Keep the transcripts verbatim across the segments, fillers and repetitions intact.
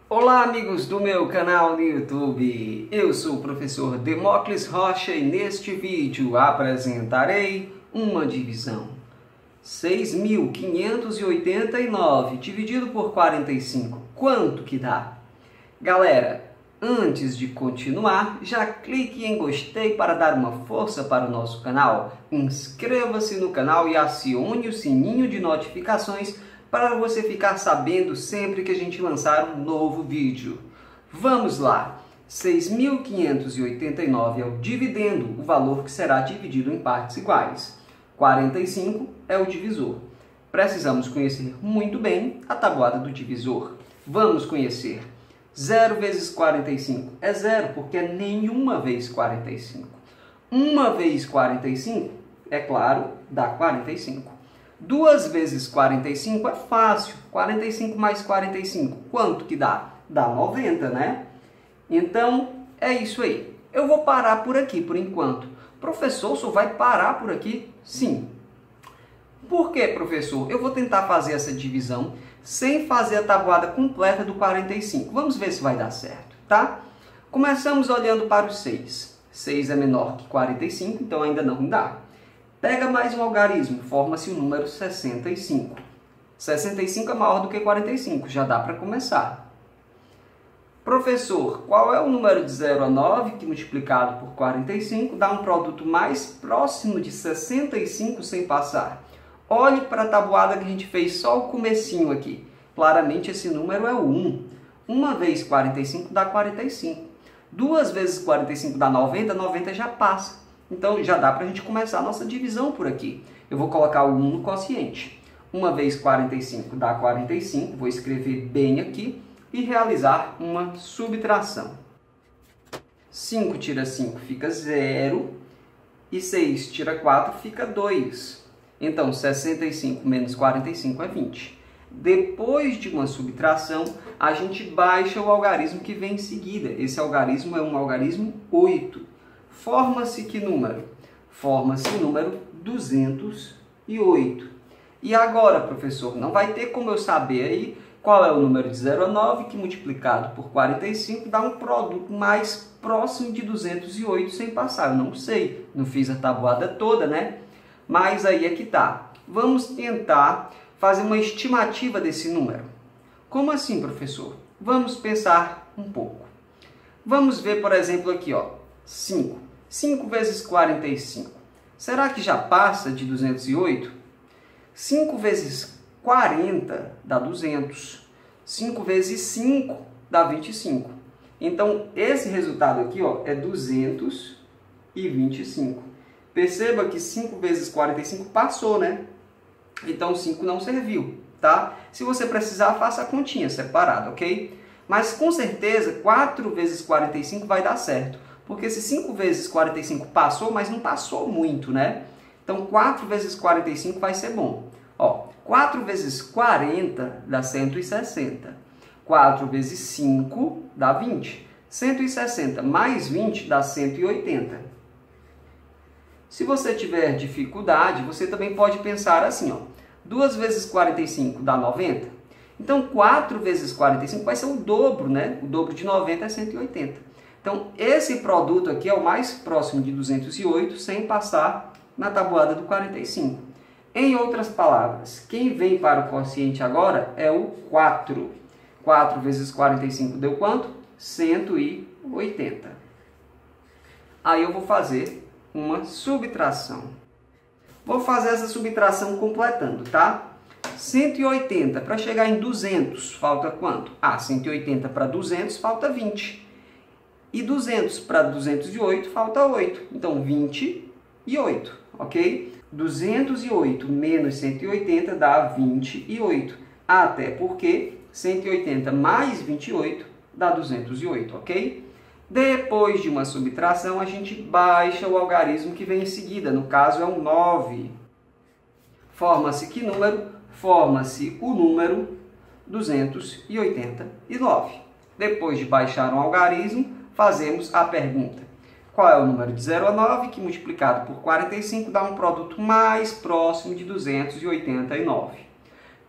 Olá amigos do meu canal no YouTube, eu sou o professor Demócles Rocha e neste vídeo apresentarei uma divisão. seis mil quinhentos e oitenta e nove dividido por quarenta e cinco, quanto que dá? Galera, antes de continuar, já clique em gostei para dar uma força para o nosso canal, inscreva-se no canal e acione o sininho de notificações para você ficar sabendo sempre que a gente lançar um novo vídeo. Vamos lá! seis mil quinhentos e oitenta e nove é o dividendo, o valor que será dividido em partes iguais. quarenta e cinco é o divisor. Precisamos conhecer muito bem a tabuada do divisor. Vamos conhecer. zero vezes quarenta e cinco é zero, porque é nenhuma vez quarenta e cinco. uma vez quarenta e cinco, é claro, dá quarenta e cinco. duas vezes quarenta e cinco é fácil. quarenta e cinco mais quarenta e cinco, quanto que dá? Dá noventa, né? Então, é isso aí. Eu vou parar por aqui por enquanto. Professor, o senhor vai parar por aqui? Sim. Por quê, professor? Eu vou tentar fazer essa divisão sem fazer a tabuada completa do quarenta e cinco. Vamos ver se vai dar certo, tá? Começamos olhando para o seis. seis é menor que quarenta e cinco, então ainda não dá. Pega mais um algarismo, forma-se o número sessenta e cinco. sessenta e cinco é maior do que quarenta e cinco, já dá para começar. Professor, qual é o número de zero a nove que multiplicado por quarenta e cinco dá um produto mais próximo de sessenta e cinco sem passar? Olhe para a tabuada que a gente fez só o comecinho aqui. Claramente esse número é o um. uma vezes quarenta e cinco dá quarenta e cinco. duas vezes quarenta e cinco dá noventa, noventa já passa. Então, já dá para a gente começar a nossa divisão por aqui. Eu vou colocar o um no quociente. uma vezes quarenta e cinco dá quarenta e cinco. Vou escrever bem aqui e realizar uma subtração. cinco tira cinco fica zero. E seis tira quatro fica dois. Então, sessenta e cinco menos quarenta e cinco é vinte. Depois de uma subtração, a gente baixa o algarismo que vem em seguida. Esse algarismo é um algarismo oito. Forma-se que número? Forma-se o número duzentos e oito. E agora, professor, não vai ter como eu saber aí qual é o número de zero a nove que multiplicado por quarenta e cinco dá um produto mais próximo de duzentos e oito sem passar. Eu não sei, não fiz a tabuada toda, né? Mas aí é que tá. Vamos tentar fazer uma estimativa desse número. Como assim, professor? Vamos pensar um pouco. Vamos ver, por exemplo, aqui, ó, cinco. cinco vezes quarenta e cinco. Será que já passa de duzentos e oito? cinco vezes quarenta dá duzentos. cinco vezes cinco dá vinte e cinco. Então, esse resultado aqui, ó, é duzentos e vinte e cinco. Perceba que cinco vezes quarenta e cinco passou, né? Então, cinco não serviu, tá? Se você precisar, faça a continha separada, ok? Mas, com certeza, quatro vezes quarenta e cinco vai dar certo. Porque se cinco vezes quarenta e cinco passou, mas não passou muito, né? Então, quatro vezes quarenta e cinco vai ser bom. Ó, quatro vezes quarenta dá cento e sessenta. quatro vezes cinco dá vinte. cento e sessenta mais vinte dá cento e oitenta. Se você tiver dificuldade, você também pode pensar assim, ó. duas vezes quarenta e cinco dá noventa. Então, quatro vezes quarenta e cinco vai ser o dobro, né? O dobro de noventa é cento e oitenta. Então, esse produto aqui é o mais próximo de duzentos e oito, sem passar na tabuada do quarenta e cinco. Em outras palavras, quem vem para o quociente agora é o quatro. quatro vezes quarenta e cinco deu quanto? cento e oitenta. Aí eu vou fazer uma subtração. Vou fazer essa subtração completando, tá? cento e oitenta para chegar em duzentos, falta quanto? Ah, cento e oitenta para duzentos, falta vinte. E duzentos para duzentos e oito, falta oito. Então, vinte e oito, ok? duzentos e oito menos cento e oitenta dá vinte e oito. Até porque cento e oitenta mais vinte e oito dá duzentos e oito, ok? Depois de uma subtração, a gente baixa o algarismo que vem em seguida. No caso, é um nove. Forma-se que número? Forma-se o número duzentos e oitenta e nove. Depois de baixar um algarismo, fazemos a pergunta. Qual é o número de zero a nove que multiplicado por quarenta e cinco dá um produto mais próximo de duzentos e oitenta e nove?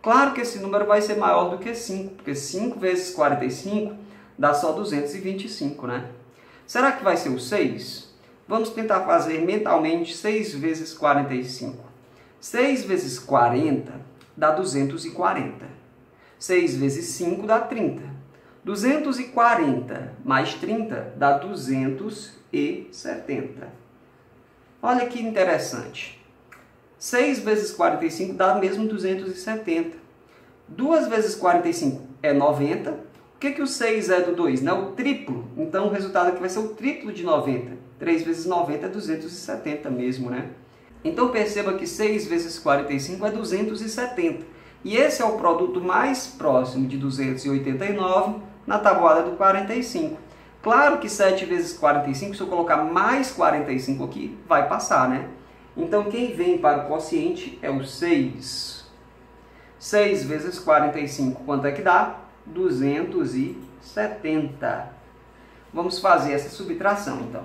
Claro que esse número vai ser maior do que cinco, porque cinco vezes quarenta e cinco dá só duzentos e vinte e cinco, né? Será que vai ser o seis? Vamos tentar fazer mentalmente seis vezes quarenta e cinco. seis vezes quarenta dá duzentos e quarenta. seis vezes cinco dá trinta. duzentos e quarenta mais trinta dá duzentos e setenta. Olha que interessante. seis vezes quarenta e cinco dá mesmo duzentos e setenta. duas vezes quarenta e cinco é noventa. O que, que o seis é do dois? Não é o triplo. Então o resultado aqui vai ser o triplo de noventa. três vezes noventa é duzentos e setenta mesmo, né? Então perceba que seis vezes quarenta e cinco é duzentos e setenta. E esse é o produto mais próximo de duzentos e oitenta e nove na tabuada do quarenta e cinco. Claro que sete vezes quarenta e cinco, se eu colocar mais quarenta e cinco aqui, vai passar, né? Então, quem vem para o quociente é o seis. seis vezes quarenta e cinco, quanto é que dá? duzentos e setenta. Vamos fazer essa subtração, então.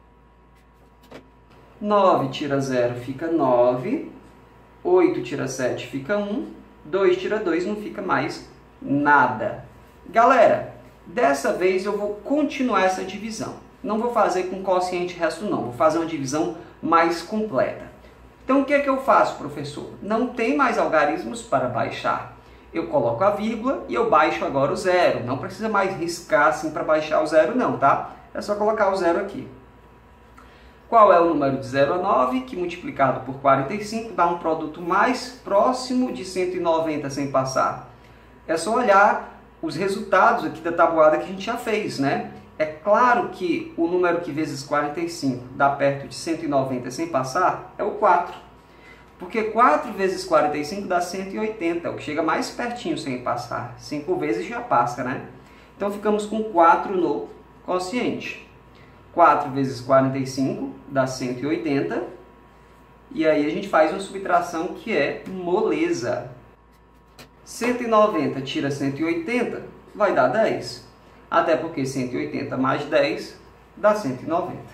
nove tira zero fica nove. oito tira sete fica um. dois tira dois não fica mais nada. Galera, dessa vez eu vou continuar essa divisão. Não vou fazer com quociente resto não, vou fazer uma divisão mais completa. Então o que é que eu faço, professor? Não tem mais algarismos para baixar. Eu coloco a vírgula e eu baixo agora o zero. Não precisa mais riscar assim para baixar o zero não, tá? É só colocar o zero aqui. Qual é o número de zero a nove, que multiplicado por quarenta e cinco dá um produto mais próximo de cento e noventa sem passar? É só olhar os resultados aqui da tabuada que a gente já fez, né? É claro que o número que vezes quarenta e cinco dá perto de cento e noventa sem passar é o quatro. Porque quatro vezes quarenta e cinco dá cento e oitenta, é o que chega mais pertinho sem passar. cinco vezes já passa, né? Então ficamos com quatro no quociente. quatro vezes quarenta e cinco dá cento e oitenta. E aí a gente faz uma subtração que é moleza. cento e noventa tira cento e oitenta vai dar dez. Até porque cento e oitenta mais dez dá cento e noventa.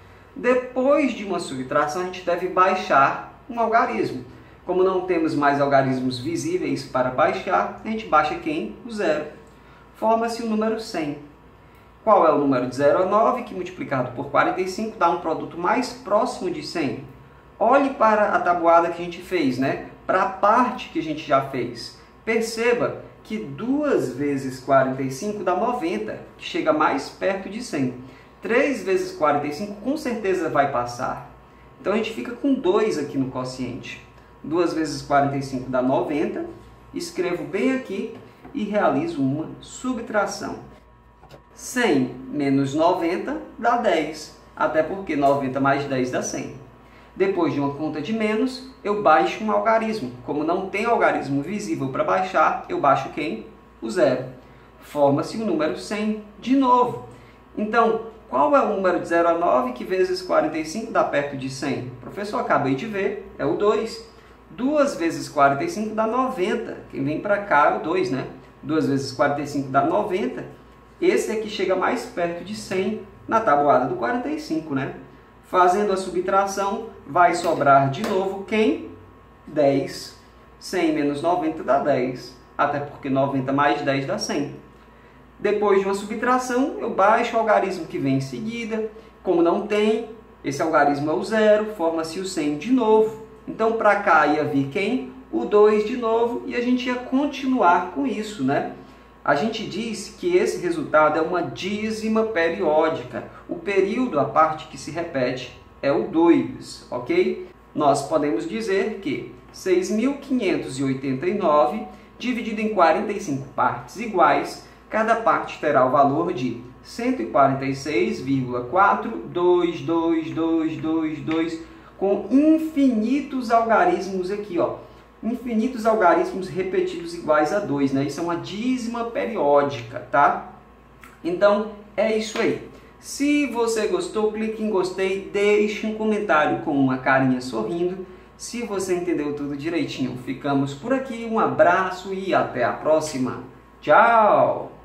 Depois de uma subtração, a gente deve baixar um algarismo. Como não temos mais algarismos visíveis para baixar, a gente baixa quem? O zero. Forma-se o número cem. Qual é o número de zero a nove, que multiplicado por quarenta e cinco dá um produto mais próximo de cem? Olhe para a tabuada que a gente fez, né? Para a parte que a gente já fez. Perceba que duas vezes quarenta e cinco dá noventa, que chega mais perto de cem. três vezes quarenta e cinco com certeza vai passar. Então a gente fica com dois aqui no quociente. duas vezes quarenta e cinco dá noventa. Escrevo bem aqui e realizo uma subtração. cem menos noventa dá dez, até porque noventa mais dez dá cem. Depois de uma conta de menos, eu baixo um algarismo. Como não tem algarismo visível para baixar, eu baixo quem? O zero. Forma-se o número cem de novo. Então, qual é o número de zero a nove que vezes quarenta e cinco dá perto de cem? Professor, acabei de ver, é o dois. duas vezes quarenta e cinco dá noventa. Quem vem para cá é o dois, né? duas vezes quarenta e cinco dá noventa. Esse aqui chega mais perto de cem na tabuada do quarenta e cinco, né? Fazendo a subtração, vai sobrar de novo quem? dez. cem menos noventa dá dez, até porque noventa mais dez dá cem. Depois de uma subtração, eu baixo o algarismo que vem em seguida. Como não tem, esse algarismo é o zero, forma-se o cem de novo. Então, para cá ia vir quem? O dois de novo, e a gente ia continuar com isso, né? A gente diz que esse resultado é uma dízima periódica. O período, a parte que se repete, é o dois, ok? Nós podemos dizer que seis mil quinhentos e oitenta e nove dividido em quarenta e cinco partes iguais, cada parte terá o valor de cento e quarenta e seis vírgula quatrocentos e vinte e dois, dois, dois, dois, com infinitos algarismos aqui, ó. Infinitos algarismos repetidos iguais a dois, né? Isso é uma dízima periódica, tá? Então, é isso aí. Se você gostou, clique em gostei, deixe um comentário com uma carinha sorrindo. Se você entendeu tudo direitinho, ficamos por aqui. Um abraço e até a próxima. Tchau!